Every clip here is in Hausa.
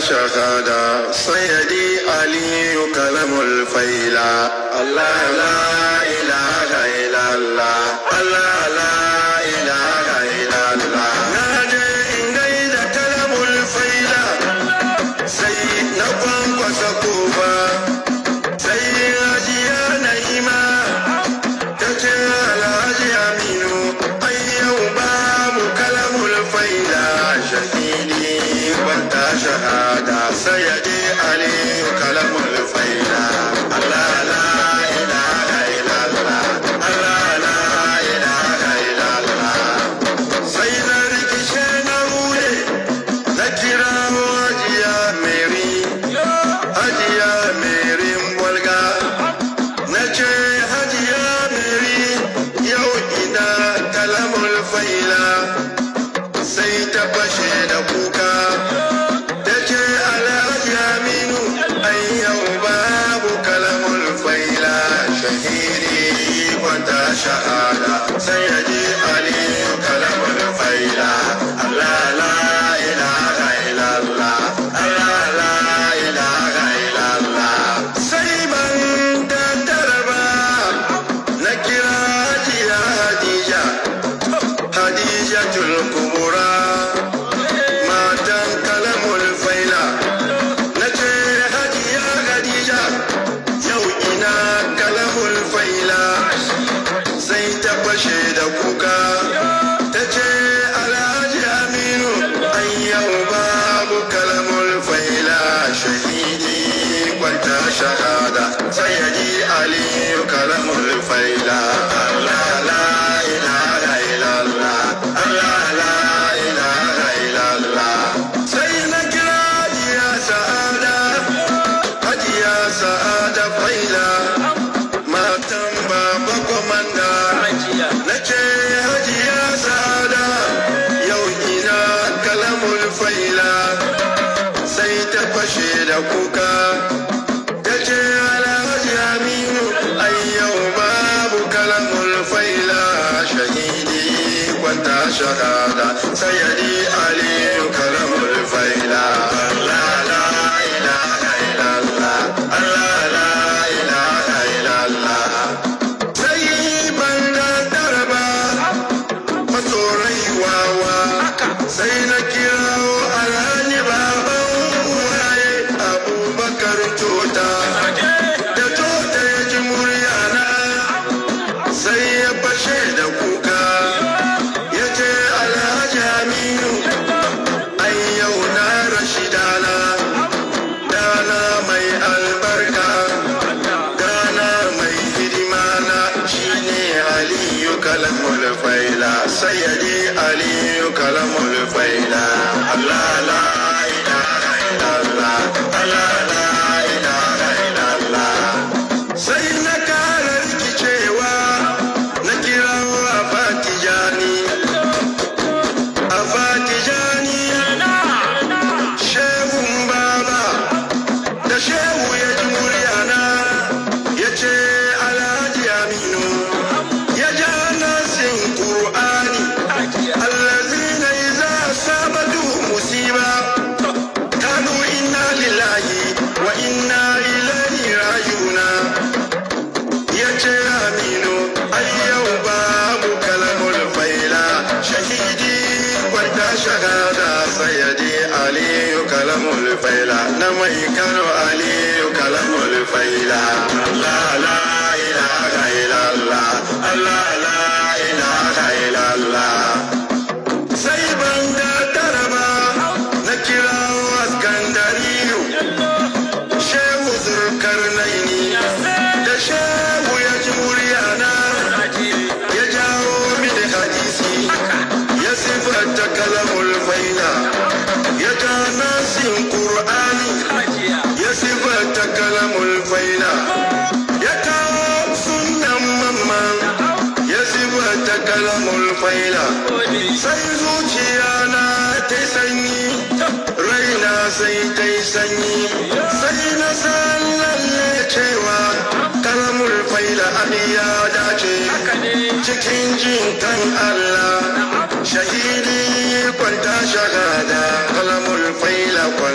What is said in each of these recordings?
shahada sayyidi aliyu kalamul faila. Allah la ilaha illallah, Allah la ilaha illallah. Na je in gaida kalamul faila, sai na kwankwasa kofa, sai hajiya na'ima ta ce Alhaji Aminu, ai yau babu kalamul faila, shahidi kwanta shahada sayyidi aliyu kalamul faila. Allah la ilaha illallah, Allah la ilaha illallah. Sai na rikice na rude, na kira hajiya Mary, hajiya Mary Mbwalga, na ce hajiya Mary yau ina kalamul faila. Sai ta fashe da kuka, ta ce Alhaji Aminu, ai yau babu kalamul faila, shahidi kwanta shahada sayyidi aliyu kalamul faila. Allah la ilaha illallah, Allah la ilaha illallah. Sai ban tattara ba, na kira hajiya Hadija, Hadijatul Kubura, matan kalamul faila. Na ce hajiya Khadija, yau ina kalamul faila. Sai ta fashe da kuka, ta ce Alhaji Aminu, ai yau babu kalamul faila, shahidi kwanta shahada sayyidi aliyu kalamul faila. Allah la ilaha illallah, Allah la ilaha illallah. Sai na kira hajiya Sa'ada, hajiya Sa'ada faila, matan baba komanda. Na ce hajiya Sa'ada, yau ina kalamul faila. Sai ta fashe da kuka, ta ce Alhaji Aminu, ai yau babu kalamul faila, shahidi kwanta shahada sayyidi aliyu kalamul faila. Allah la ilaha illallah, Allah la ilaha illallah. Sai ban tattara ba, masorai wawa, sai na kirawo Alhaji baban waye Abubakar Tota. Da Tota ya ji muryana, sai ya fashe da kuka, ya ce Alhaji Aminu, ai yau na rashi dana, dana mai albarka, dana mai hidima na shine aliyu kalamul faila, sayyidi aliyu kalamul faila. Allah la ilaha illallah, Allah la ilaha illallah. Sai na kara rikicewa, na kirawo Afatijani, Afatijani, shehun baba, da shehu ya ji muryana, ya ce Alhaji Aminu, ya ja nasin Qur'ani, allazina iza sabatu musiba, kanu inna lillahi wa inna ilaihi rajiuna. Ya ce Aminu, ai yau babu kalamul faila, shahidi kwanta shahada sayyidi aliyu kalamul faila. Na mai Kano aliyu kalamul faila. Allah la ilaha illallah, Allah la ilaha illallah. Sai ban tattara ba, na kirawo Askandariyu, shehu Zulkarnaini, da shehu ya ji muryana, ya jawo mini hadisi, ya sifanta kalamul faila, ya ja nasin Qur'ani, ya sifanta kalamul faila, ya kawo sunan mamman, ya sifanta kalamul faila. Sai zuciyana ta sanyi, raina sai ta sanyi, sai na san lalle cewa kalamul faila abin ya dace cikin jin kan Allah. Shahidi kwanta shahada kalamul faila kwanta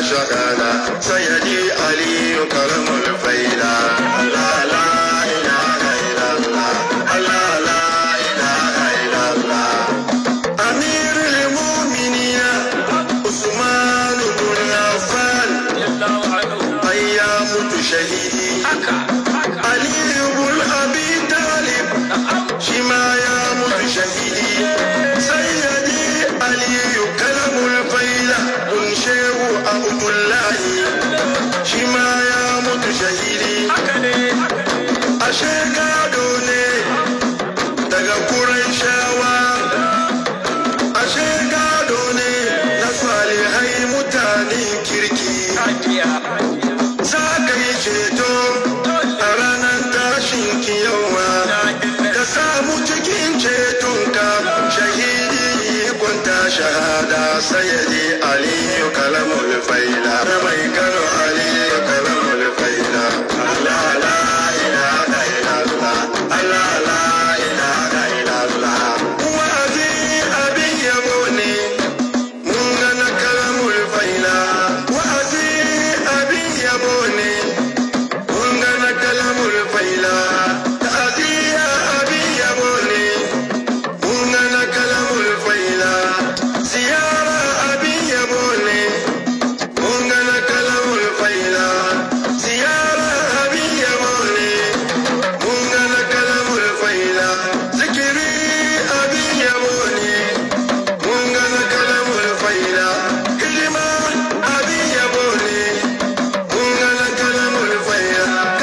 shahada sayyidi aliyu karamul faida Allah la ilaha illallah Allah la ilaha illallah amirul mu'minina Usman ibn Affan ayya mutu shahidi Ali ibn Abi Talib shima ya mutu shahidi sayyidi aliyu karamul faida kun shehu abdullahi shima ya mutu shahidi ashe gado ne daga Qurayshawa ashe gado ne na salihai mutanen kirki za ka yi ceto a ranar tashin kiyawa ka samu cikin cetonka shahidi kwanta shahada sayyidi aliyu kalamul faida mai kano aliyu kalamul faida Allah la ilaha illallah Allah la ilaha illallah wa'azi abin yabo ne mun ga na kalamul faida wa'azi abin yabo ne mun ga na kalamul faida ta'ziya abin yabo ne mun ga na kalamul faida ziyara abin yabo ne mun ga na kalamul faida ziyara abin yabo ne mun ga na kalamul faida zikiri abin yabo ne mun ga na kalamul faida hidima abin yabo ne mun ga na kalamul faida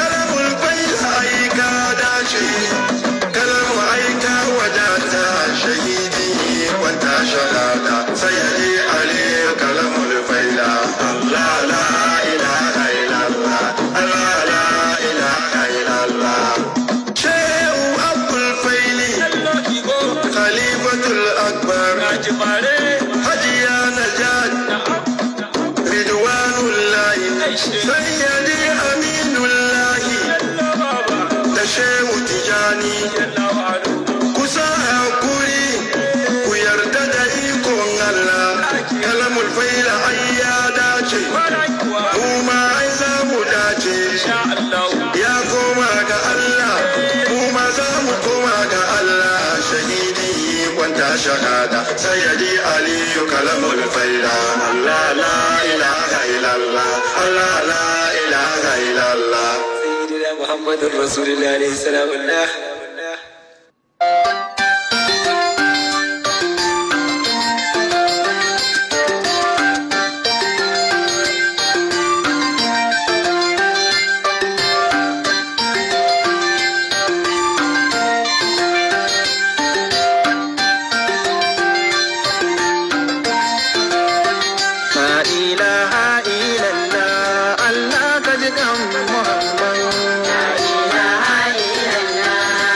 aika dace kalamu aika wadata shahidi kwanta shahada sayyidi aliyu kalamul faida Allah la ilaha illallah Allah la ilaha illallah shehu abdul faili khalifatul akbar hajiya najat ridwanullahi sayyidi aminullahi da shehu tijani kusa hakuri ku yarda da ikon Allah kalamul faila ai ya dace mu ma ai za mu dace ya koma ga Allah mu ma za mu koma ga Allah shahidi kwanta shahada sayyidi aliyu kalamul faila Allah la ilaha illallah Allah la ilaha illallah محمد رسول الله عليه السلام الله لا إله إلا الله الله قد قام محمد لا إله إلا الله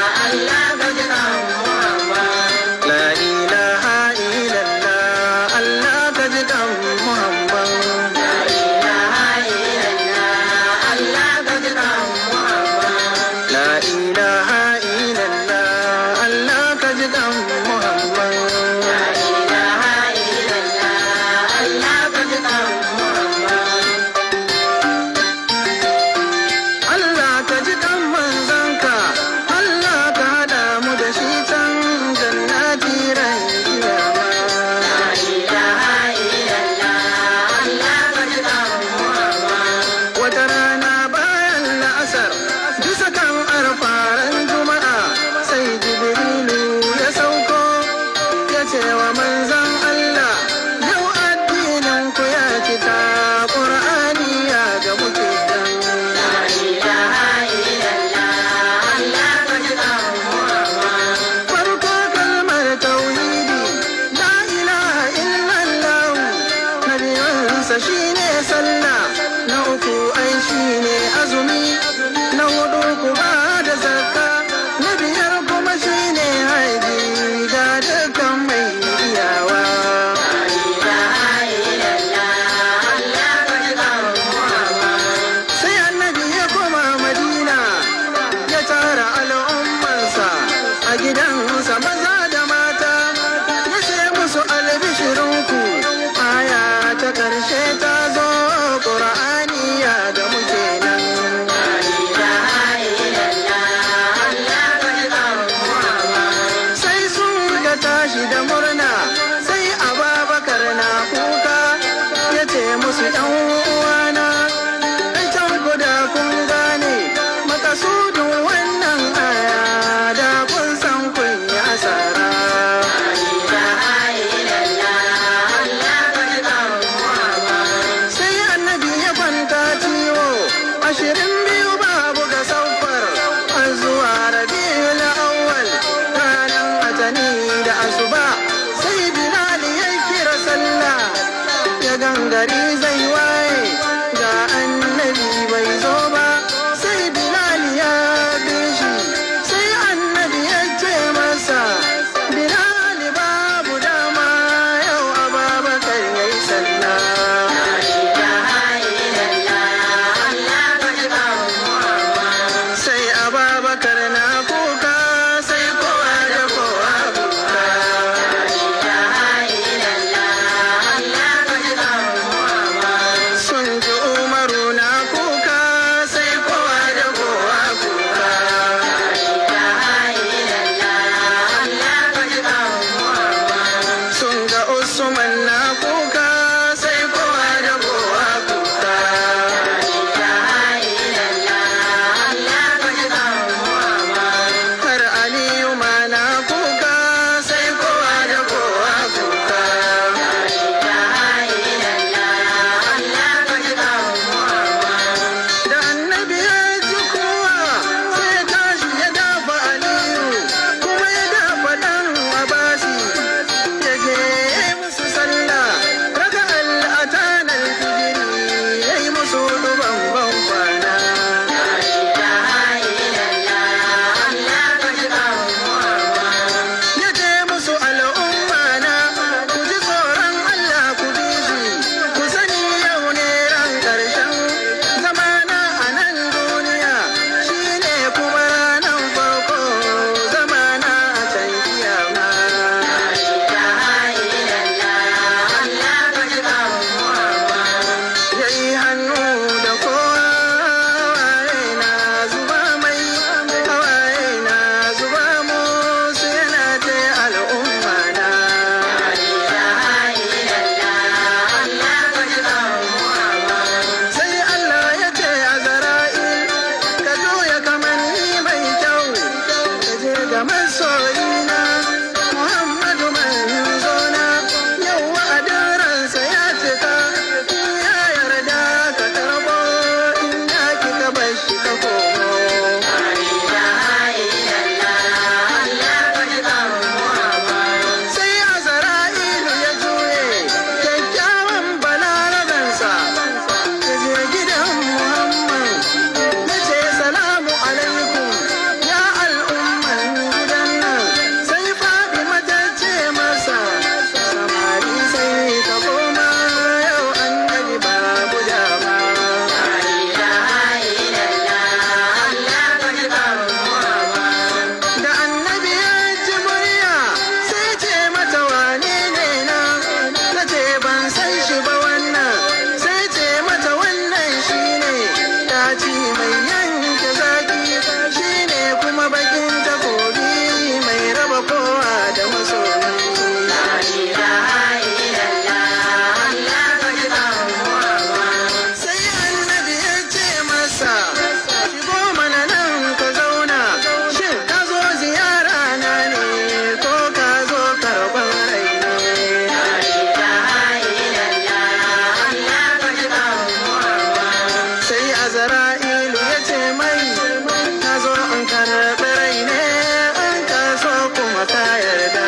Azra'ilu ya ce mai na zo in karɓi rai ne in ka so kuma ka yarda.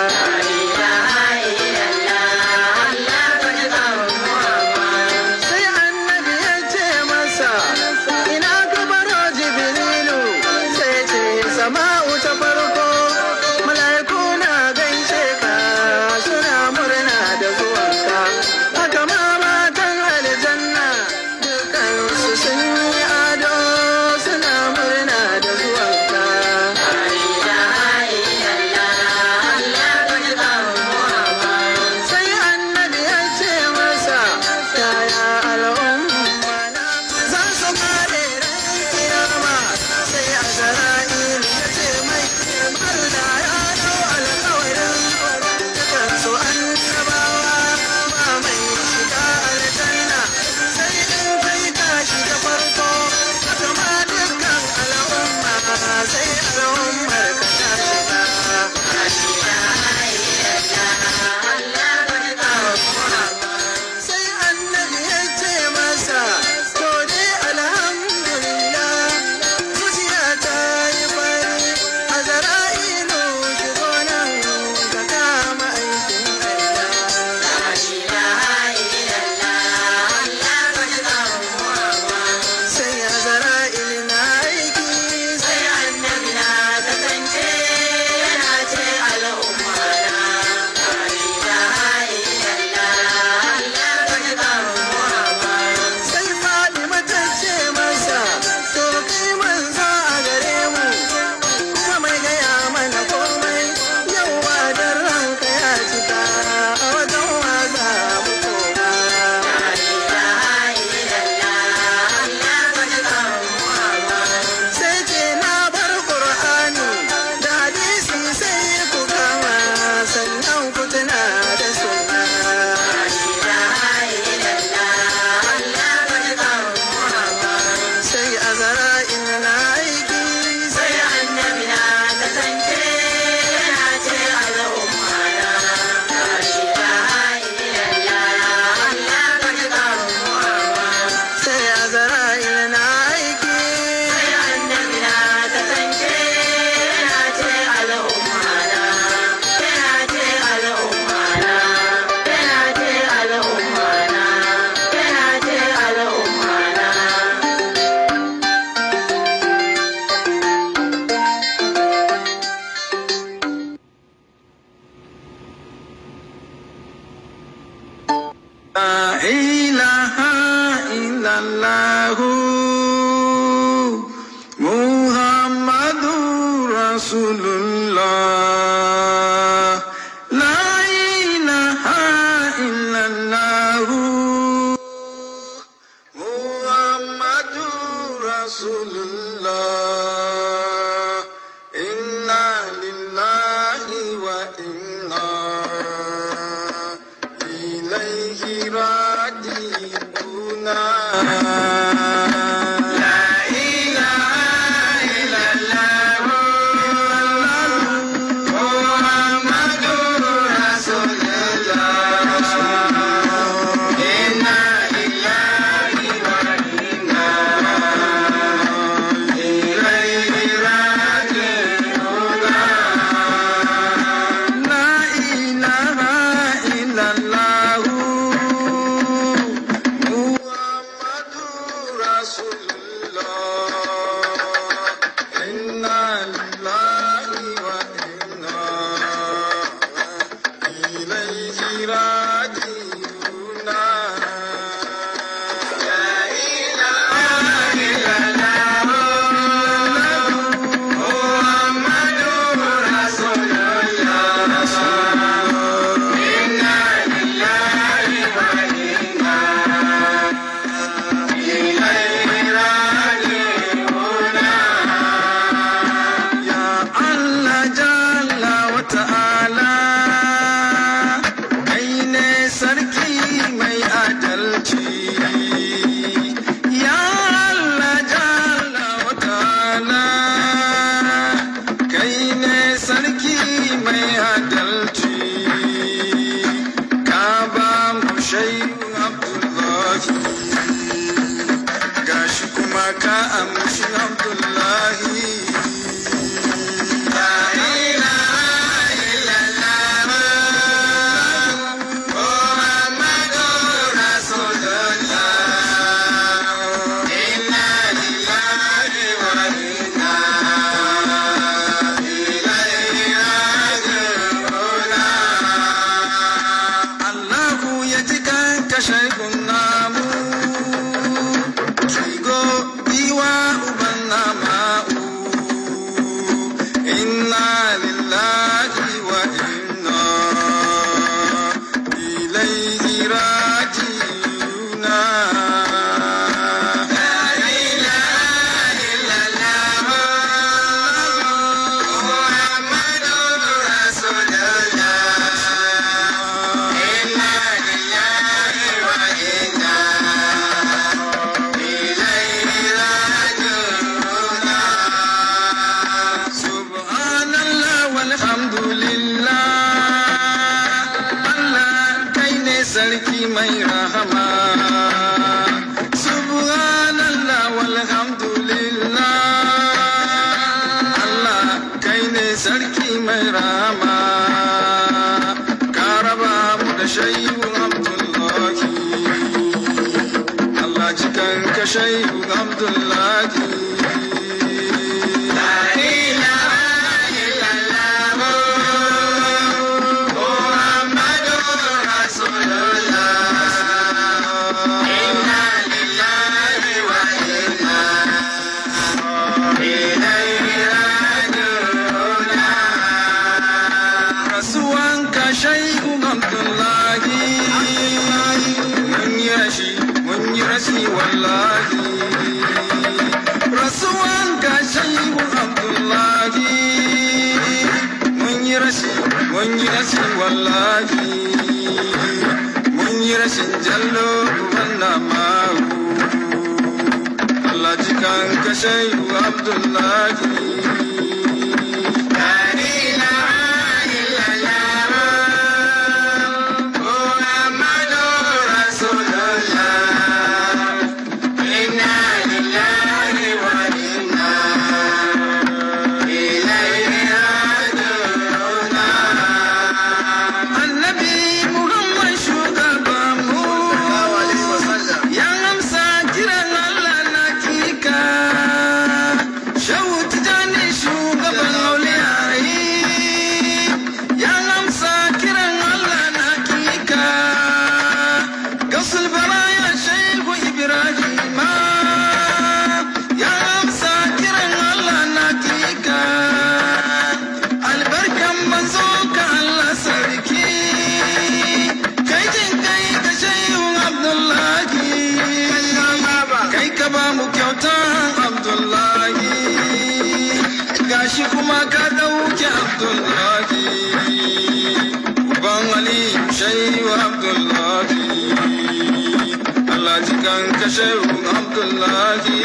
Sai annabi ya ce masa ina ka baro Jibrilu, sai ce sama'u ta farko mala'iku na gaishe ka suna murna da zuwanka, haka ma matan aljanna dukansu sun yi ado suna murna da zuwanka. Sai annabi ya ce masa yaya al'umma za su kare ran kiyama. Sai Azra'ilu ya ce mai Allah ya dau alƙawarin dukansu annabawa ba mai shiga aljanna sai in kai ka shiga farko, haka ma dukkan al'umma sai al'ummar ka ta shiga. Sai annabi ya ce masa to dai alhamdulillah zuciya ta yi fari, Azra'ilu shigo nan ka kama aikin Allah. Sai Azra'ilu na aiki sai annabi na kasance yana ce al'umma sai Fatima ta ce masa to kai manzo a gare mu kuma mai gaya mana komai, yau ba da ranka ya cika a wajen waza mu koma. Sai ce na bar Qur'ani da hadisi sai ku kama sannan ku tuna da sunna. Sai Azra'ilu na aiki sai annabi na kasance yana ce al'umma sai Azra'ilu na aiki sai annabi na kasance yana ce al'umma yana ce al'umma yana ce al'umma yana ce al'umma. La ilaha illallah Muhammadur Rasulullah. La ilaha illallah Muhammadur Rasulullah. Inna lillahi wa inna ilaihi raji'un. La ilaha illallah Muhammadur Rasulullah. Inna lillahi wa inna ilaihi raji'un. La ilaha illallah Muhammadur Rasulullah. Inna lillahi wa inna ilaihi raji'un. La ilaha illallah Muhammadur Rasulullah. Inna lillahi wa inna ilaihi raji'un. ka amshi Abdullahi. sarki mai rahama. Subhanallah walhamdulillah, Allah kai ne sarki mai rahama. Ka raba mu da Shehu Abdullahi, Allah cikan ka Shehu Abdullahi. Wallahi rasuwan ka Shehu Abdullahi, mun yi rashi wallahi, mun yi rashin jallo wannan mahu. Allah jikan ka Shehu Abdullahi. Gashi kuma ka dauke Abdullahi, Uban Ali Shehu Abdullahi, Allah jikan ka Shehu Abdullahi.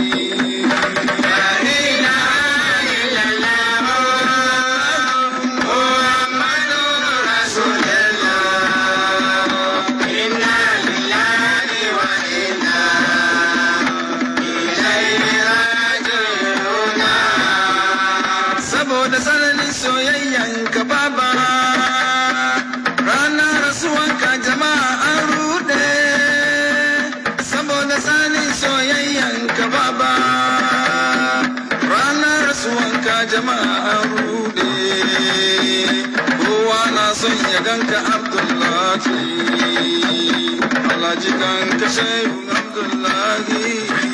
Saboda tsananin soyayyan ka baba, ranar rasuwanka jama'a an rude. Saboda tsananin soyayyan ka baba, ranar rasuwanka jama'a an rude. Kowa na son ya ganka Abdullahi, Allah jikan ka Shehu Abdullahi.